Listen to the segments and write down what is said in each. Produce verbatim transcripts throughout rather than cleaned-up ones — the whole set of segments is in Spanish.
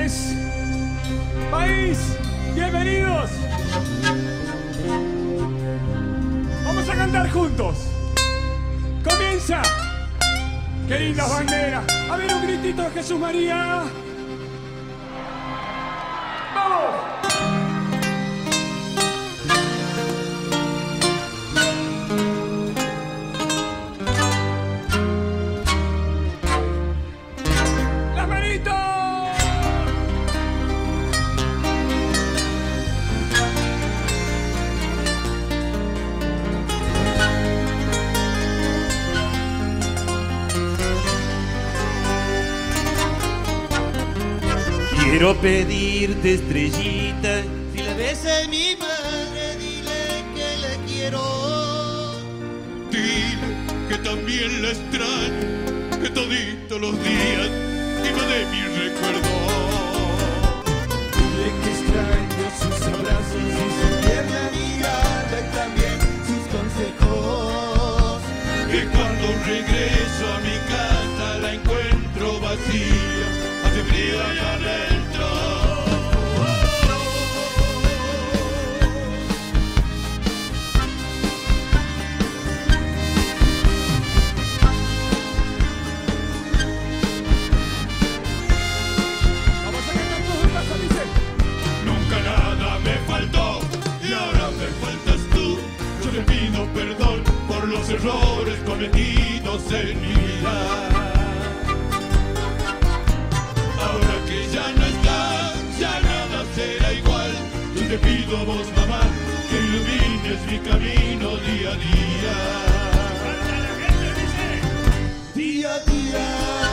noches. País, bienvenidos. Vamos a cantar juntos. Comienza. Qué lindas banderas. A ver un gritito de Jesús María. ¡Vamos! Quiero pedirte, estrellita, si la ves a mi madre, dile que la quiero. Dile que también la extraño, que todito los días iba de mi recuerdo. Dile que extraño sus abrazos y su tierna mirada y también sus consejos. Que cuando regreso a mi casa la encuentro vacía, hace frío allá adentro. Nunca nada me faltó y ahora me faltas tú. Yo te pido perdón por los errores cometidos en mi vida. Ahora que ya no estás, ya nada será igual. Yo te pido a vos, mamá, que ilumines mi camino día a día. Día a día.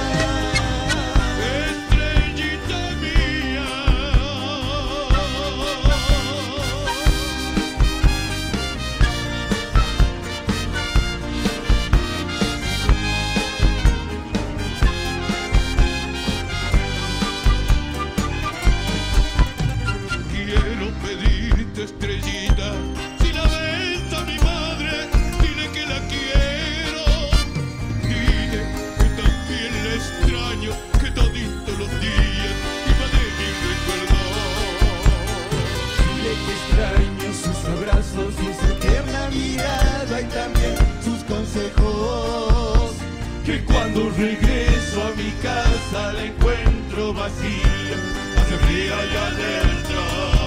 Estrellita, si la ves a mi madre, dile que la quiero. Dile que también la extraño, que todito los días iba de mi recuerdo. Dile que extraño sus abrazos y su tierna mirada y también sus consejos. Que cuando regreso a mi casa la encuentro vacía, hace frío allá adentro.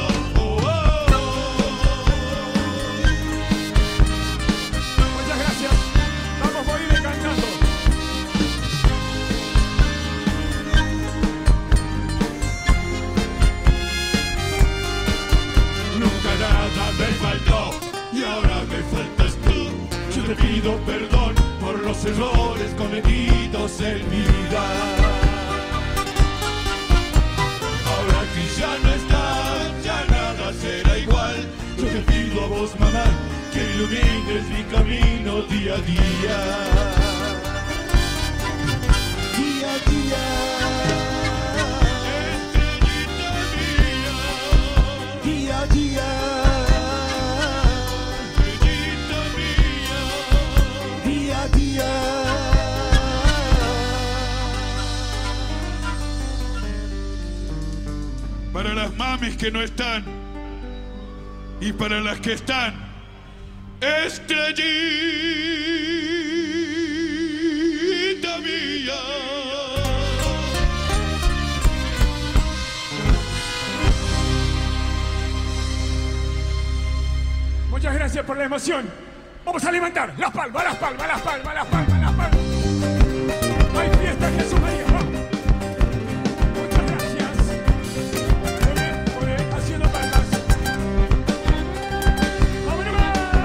Te pido perdón por los errores cometidos en mi vida. Ahora que ya no estás, ya nada será igual. Yo te pido a vos, mamá, que ilumines mi camino día a día. Día a día. Estrellita mía. Día a día. Para las mamis que no están y para las que están, estrellita mía. Muchas gracias por la emoción. Vamos a levantar las palmas, las palmas, las palmas, las palmas, las palmas. Hay fiesta, Jesús María. Vamos. Muchas gracias. Muy bien, muy bien. Haciendo palmas. ¡Vámonos!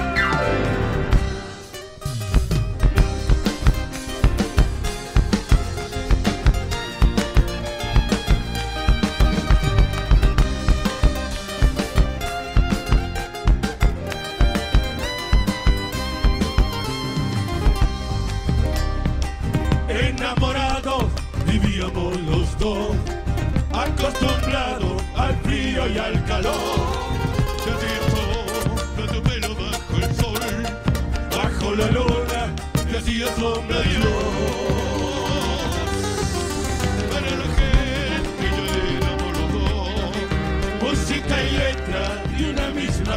Enamorados vivíamos los dos, acostumbrados al frío y al calor. Te hacía tu pelo bajo el sol, bajo la luna, te hacía sombra Dios. Para la gente yo era amor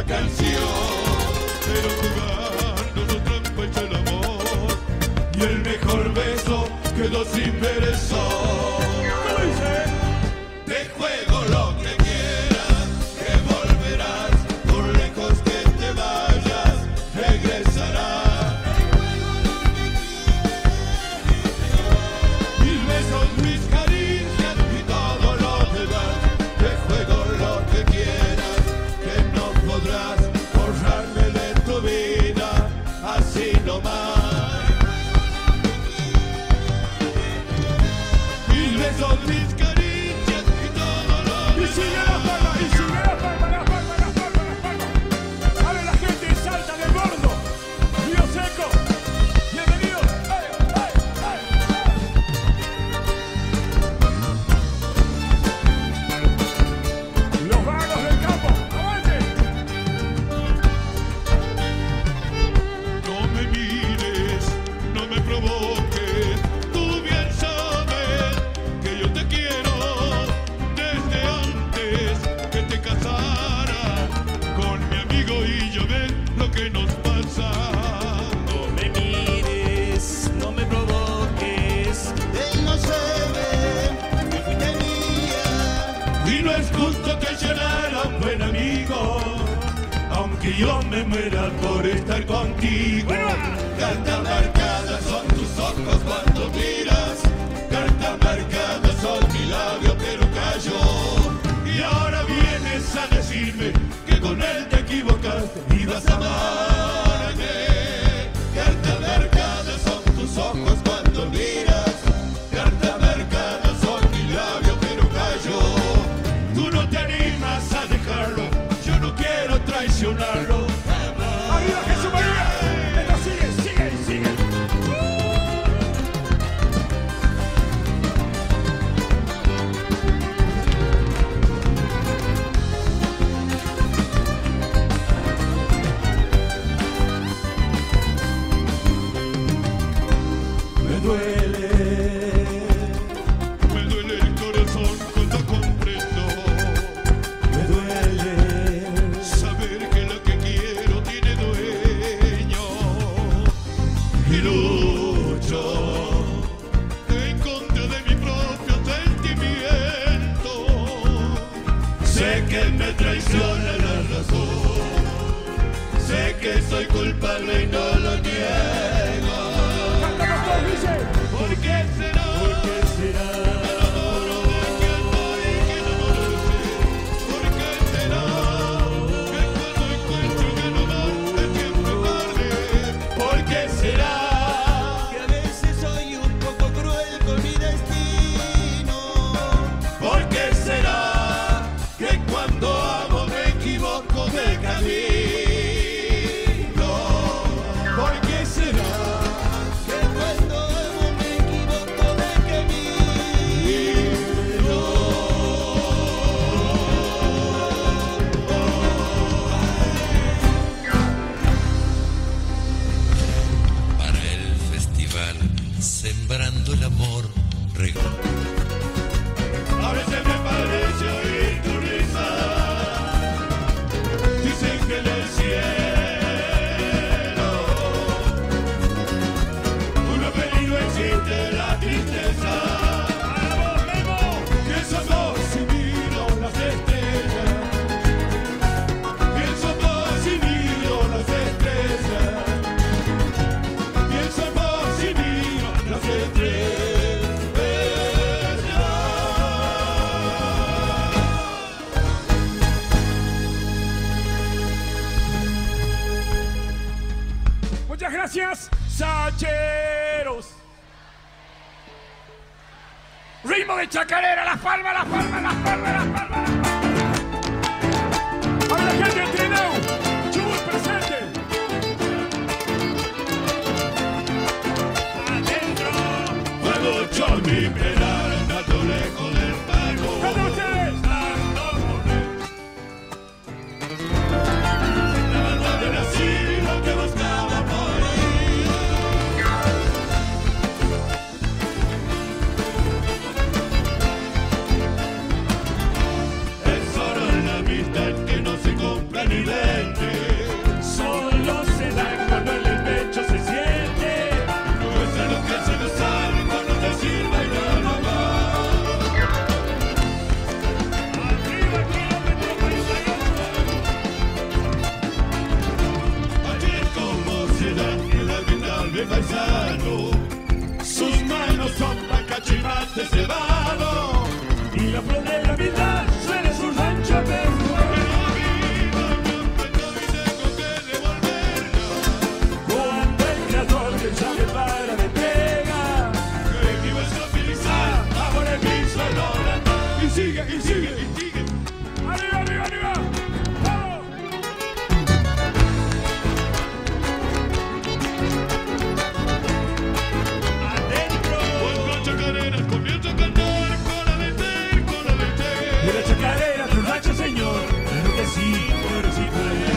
canción. Pero jugando no trampa hecho el amor, y el mejor beso quedó sin ver el sol. ¿Cómo dice? Te juego lo que quieras, que volverás, por lejos que te vayas, regresarás. Mil besos, mis caricias y todo lo demás. Te juego lo que quieras, que no podrás borrarme de tu vida, así nomás. Mil besos, mis caricias y todo lo Y sigue la palma, y sigue la palma, la palma, la palma, la palma. A ver la gente en Salta del Gordo, Río Seco. Bienvenidos. ¡Ay, ay, ay! Los vagos del campo, ¡avante! No me mires, no me provoques, tú bien sabes que yo te quiero desde antes que te casara con mi amigo y yo ves lo que nos pasa. No me mires, no me provoques. Él no sabe que fuiste mía. Y no es justo traicionar a un buen amigo, aunque yo me muera por estar contigo. Carta marcada son tus ojos cuando miras, carta marcada son mi labio pero cayó. Y ahora vienes a decirme que con él te equivocaste y vas a amarme. Carta marcada son tus ojos cuando miras, carta marcada son mi labio pero cayó. Tú no te animas a dejarlo, yo no quiero traicionarlo. ¡Arriba Jesús María! Esto sigue, sigue y sigue. Me duele. Me duele el corazón cuando comprendo Me duele. saber que lo que quiero tiene dueño. Y lucho en contra de mi propio sentimiento. Sé que me traiciona la razón, sé que soy culpable y no lo niego. Cantamos todos, dice. ¿Por qué será? ¿Por qué será? Me enamoro de quien no hay que enamorarse. ¿Por qué será? Que cuando encuentro que no más es siempre tarde. ¿Por qué será? Que a veces soy un poco cruel con mi destino. ¿Por qué será? Que cuando amo me equivoco de camino. ¿Por qué será? Que cuando amo me equivoco de camino. Para el festival Sembrando el Amor, reg- A veces me parece oír tu risa. Dicen que en el cielo una peli no existe la tristeza. ¡Vamos, Memo! Pienso vos y miro las estrellas. Pienso vos y miro las estrellas. Pienso vos y miro las estrellas. Muchas gracias, Sacheros. Ritmo de chacarera, las palmas, las palmas, las palmas, las palmas, las palmas. A la gente de Trineo, Chubut presente. Adentro. Fuego, yo mi penal, tanto lejos del pago. ¡Canten ustedes! Donde nací, lo que buscaba por ahí. y sigue, y sigue, y sigue. ¡Arriba, arriba, arriba! ¡Vamos! Adentro. Cuando chacareras comienza a cantar, cola de té, cola de té. De la chacarera, tu rancho, señor. Claro que sí, claro sí, claro.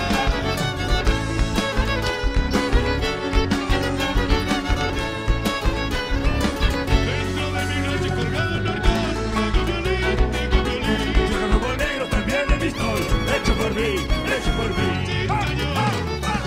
Dentro de mi noche colgado en arcón, tengo violín, tengo violín. Yo robo negro también de pistol. Hecho por mí, hecho por mí. Sí, ¡Ah, señor. ah, ah!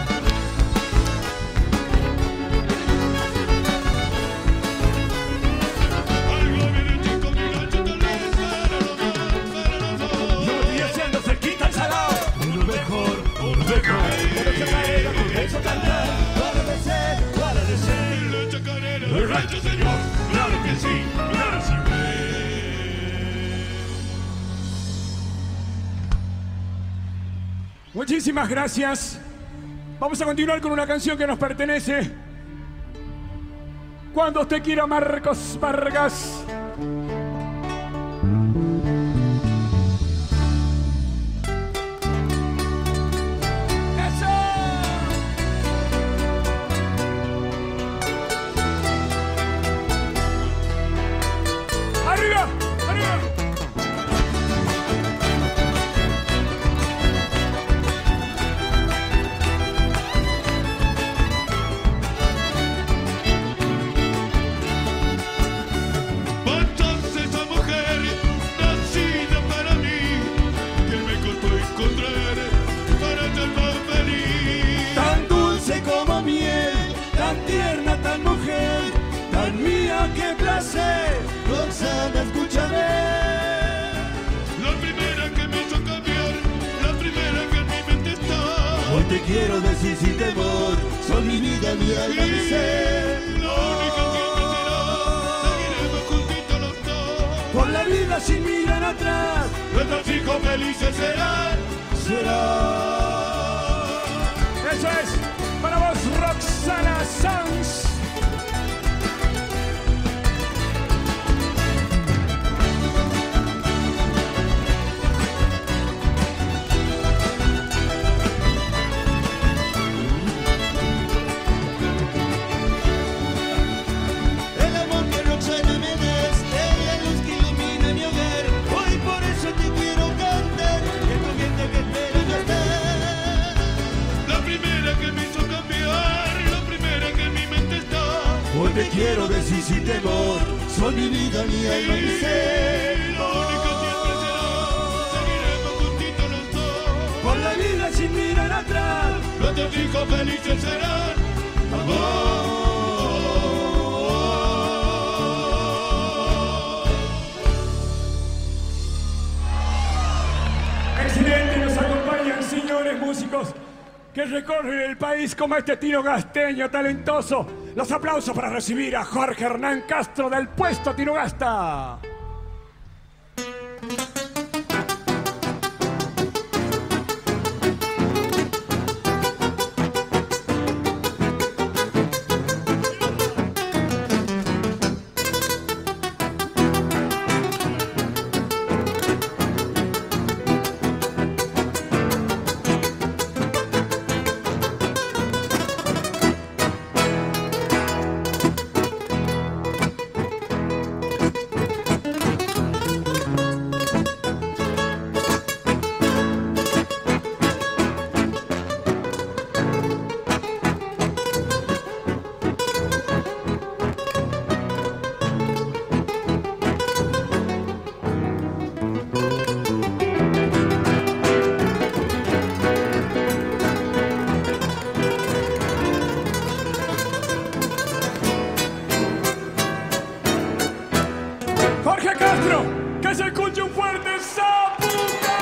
Algo viene chico, mi noche tal vez para los dos, para los dos. Yo estoy haciendo cerquita el salado. Uno mejor, uno mejor. De la chacarera comienzo a cantar. Para de ser, para de ser. En la chacarera, El rancho, señor. Claro que sí, claro sí. Muchísimas gracias. Vamos a continuar con una canción que nos pertenece. Cuando usted quiera, Marcos Vargas. ¡Eso! ¡Arriba! ¡Arriba! Entonces esa mujer nacida para mí, que me costó encontrar para ser más feliz. Tan dulce como miel, tan tierna, tan mujer, tan mía, qué placer. Roxana, escúchame. La primera que me hizo cambiar, la primera que en mi mente está. Hoy te quiero decir sin temor, son mi vida, mi alma, mi ser. La única siempre será, seguiremos juntitos los dos. Por la vida sin mirar atrás, Nuestros hijos felices serán. será. Eso es para vos, Roxana Sanz. El amor que Roxana me des es la luz que ilumina mi hogar. Hoy por eso te quiero cantar, que tu gente que espera ya está. La primera que me hizo cambiar, la primera que en mi mente está. Hoy te quiero decir sin temor, son mi vida, mi alma, mi ser. La única siempre será, seguiremos juntitos los dos. Por la vida sin mirar atrás, Nuestros hijos felices serán. Excelente, nos acompañan señores músicos que recorren el país como este Tino Gasteño talentoso. Los aplausos para recibir a Jorge Hernán Castro del puesto Tino Gasta. Jorge Castro, que se escuche un fuerte zapuca.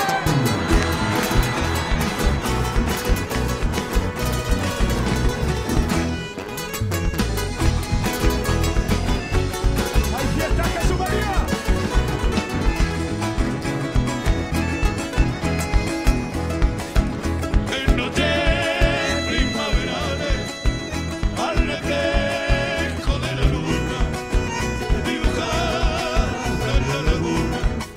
¡Hay fiesta, Jesús María! En noches primaverales, al reflejo de la luna, dibujada en la laguna,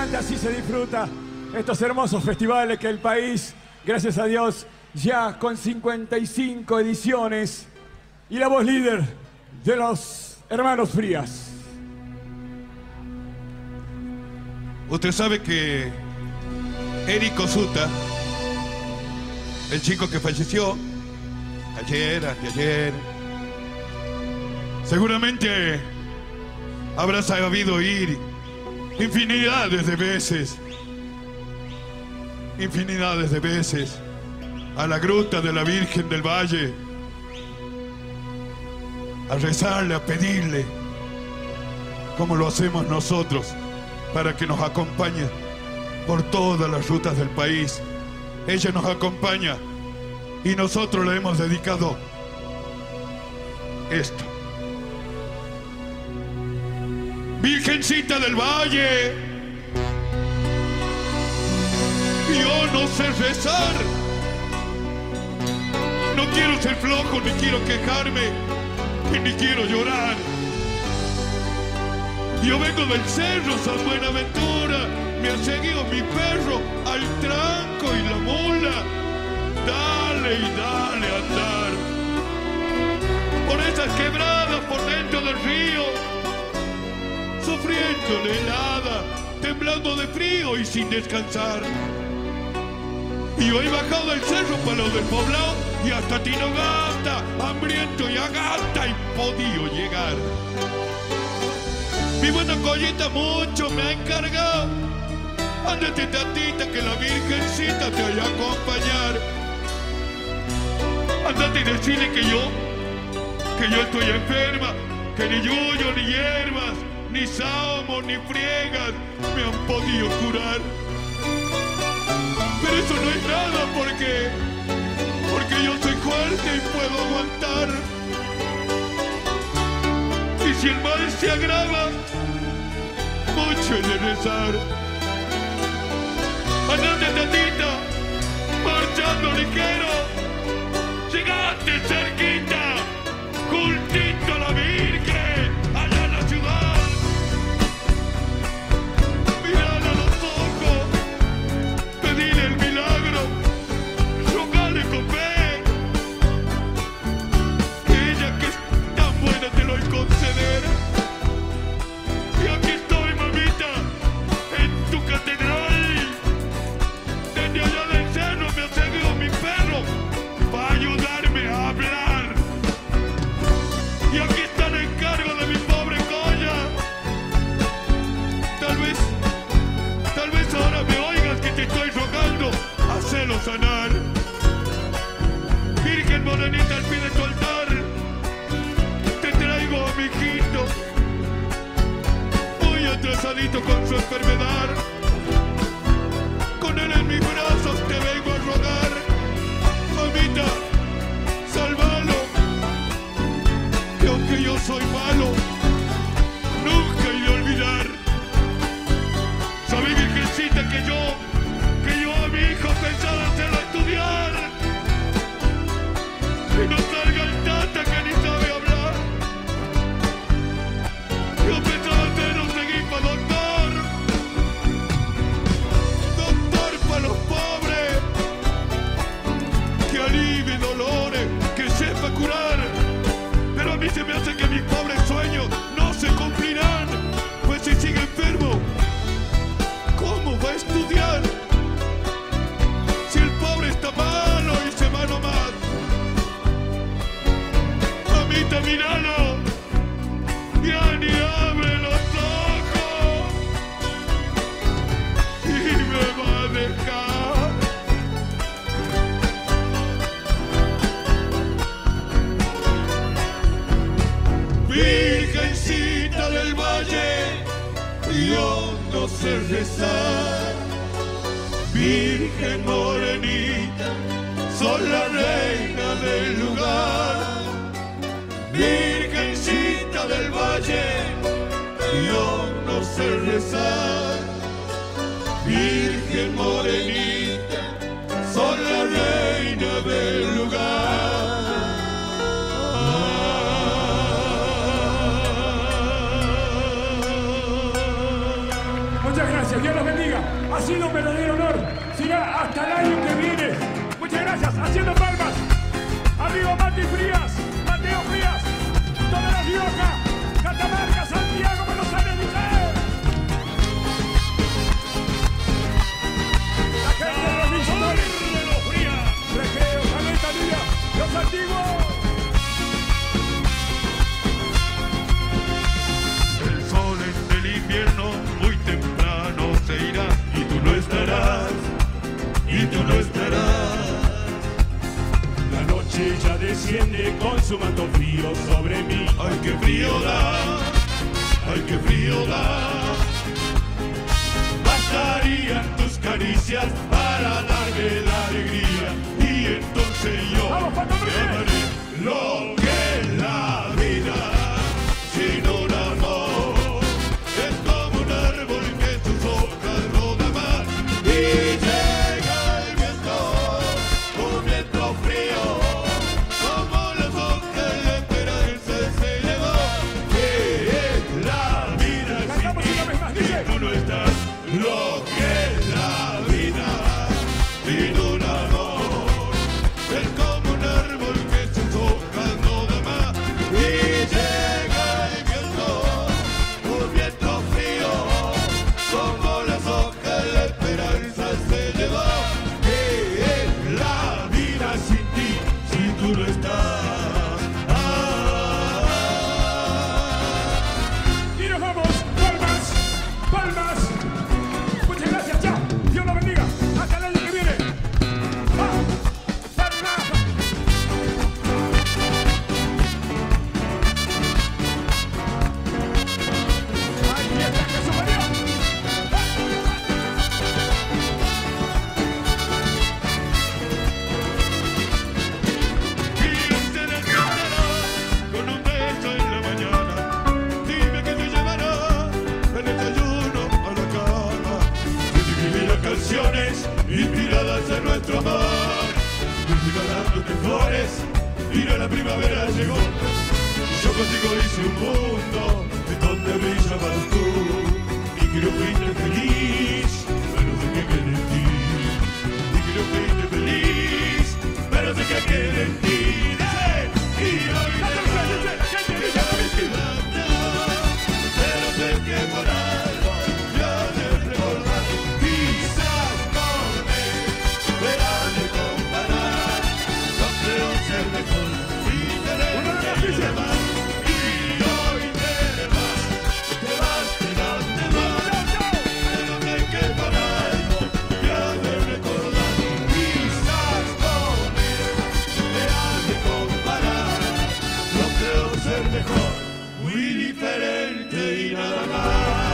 canta, así se disfruta estos hermosos festivales que el país, gracias a Dios, ya con cincuenta y cinco ediciones. Y la voz líder de los hermanos Frías. Usted sabe que Eric Osuta, el chico que falleció ayer, anteayer, seguramente habrá sabido ir infinidades de veces, infinidades de veces a la gruta de la Virgen del Valle, a rezarle, a pedirle, como lo hacemos nosotros, para que nos acompañe por todas las rutas del país. Ella nos acompaña y nosotros le hemos dedicado esto. Virgencita del Valle, yo no sé rezar, no quiero ser flojo, ni quiero quejarme, y ni quiero llorar. Yo vengo del cerro San Buenaventura, me ha seguido mi perro al tranco y la mula. Dale y dale a andar por esas quebradas por dentro del río, sufriendo la helada, temblando de frío y sin descansar. Y hoy he bajado del cerro para lo del poblado y hasta Tinogasta, hambriento y agasta, y podido llegar. Mi buena collita mucho me ha encargado. Ándate tatita que la Virgencita te vaya a acompañar. Ándate y decirle que yo, que yo estoy enferma, que ni yuyo, ni hierbas, ni salmos, ni friegas me han podido curar. Pero eso no es nada porque, porque yo soy fuerte y puedo aguantar. Y si el mal se agrava, mucho he de rezar. Andate tatita, marchando ligero, llegaste cerquita, juntito a la Virgen, allá en la ciudad. Mirala a los ojos, pedile el milagro, rogale con fe, que ella que es tan buena te lo ha de conceder. Y aquí estoy, mamita, en tu catedral. Desde allá del cerro me ha seguido mi perro para ayudarme a hablar. Y aquí está el encargo de mi pobre Goya. Tal vez, tal vez ahora me oigas que te estoy rogando, hacelo sanar. Virgen morenita al pie de tu altar, te traigo a mi hijito, muy atrasadito con su enfermedad. Con él en mis brazos te vengo a rogar. Mamita, sálvalo, que aunque yo soy malo, nunca he de olvidar. Sabe, Virgencita, que yo, que yo a mi hijo pensaba hacerlo estudiar. Y no salga el tata que ni sabe hablar. Yo pensaba hacerlo seguir para doctor. Doctor para los pobres, que alivie dolores, que sepa curar. Pero a mí se me hace que mis pobres sueños no se cumplirán, pues si sigue enfermo, ¿cómo va a estudiar? Si el pobre está malo y se va nomás. Mamita, míralo, ya ni abre los ojos y me va a dejar. Virgencita del Valle, yo no sé rezar. Virgen morenita, sos la reina del lugar. Virgencita del Valle, yo no sé rezar. Virgen morenita, sos la reina del lugar. Muchas gracias, Dios los bendiga. tú no estarás. La noche ya desciende con su manto frío sobre mí. Ay, qué frío da, ay, qué frío da. Bastarían tus caricias para darme la alegría. Y entonces yo ¡Vamos, Pato te Núñez! amaré. Lo que es la vida sin un amor es como un árbol que sus hojas no da más. Y llega el viento, un viento frío, como las hojas la esperanza se elevó. Que es la vida sin Cantamos ti, una vez más, si dice. tú no estás. Lo que es la vida sin un amor es como un árbol que sus hojas no da más. Y llega el viento, un viento frío, como las hojas la esperanza se llevó. Que es la vida sin ti, si tú no estás. Ah. Y nos vamos. Palmas. Palmas. Muchas gracias. Chao. Dios lo bendiga. Hasta el año que viene. ¡Ah! ¡Palmas! ¡Ay, fiesta que superior! Y te despertarás con un beso en la mañana. Dime que te llevará el desayuno a la cama. Te escribiré canciones inspiradas en nuestro amor. Regalándote flores, mira la primavera llegó. Yo contigo hice un mundo en donde brillabas tú. Y que no fuiste feliz, pero sé que quedé en ti. Y que no fuiste feliz, pero sé que quedé en ti. ¡Eh! Y hoy te vas, que ya no me quedaste, pero sé que por algo ya te recordar. Quizás con él verás de comparar. No creo ser mejor, diferente y demás. Y hoy te vas, te vas, te vas, te vas. Pero sé que por algo ya de recordar. Quizás con él verás de comparar. No creo ser mejor, muy diferente y nada más.